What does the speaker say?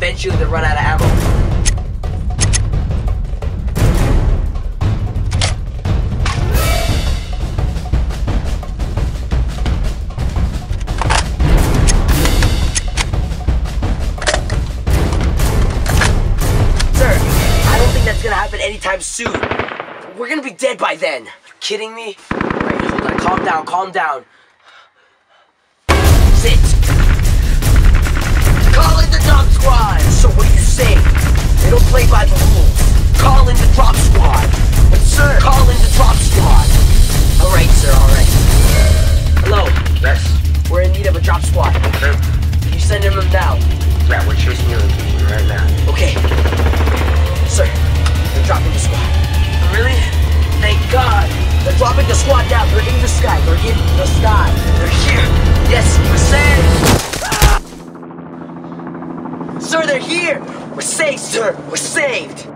eventually they'll run out of ammo. Gonna happen anytime soon. We're gonna be dead by then. You kidding me? Alright, hold on. Calm down, calm down. Sit. Call in the drop squad. So what do you say? They don't play by the rules. Call in the drop squad. But sir, call in the drop squad. Alright, sir, alright. Hello. Yes? We're in need of a drop squad. Okay. Can you send him now? Yeah, we're chasing your location right now. Okay. Sir. They're dropping the squad. Really? Thank God. They're dropping the squad down. They're in the sky. They're in the sky. They're here. Yes, we're saved. Sir, they're here. We're saved, sir. We're saved.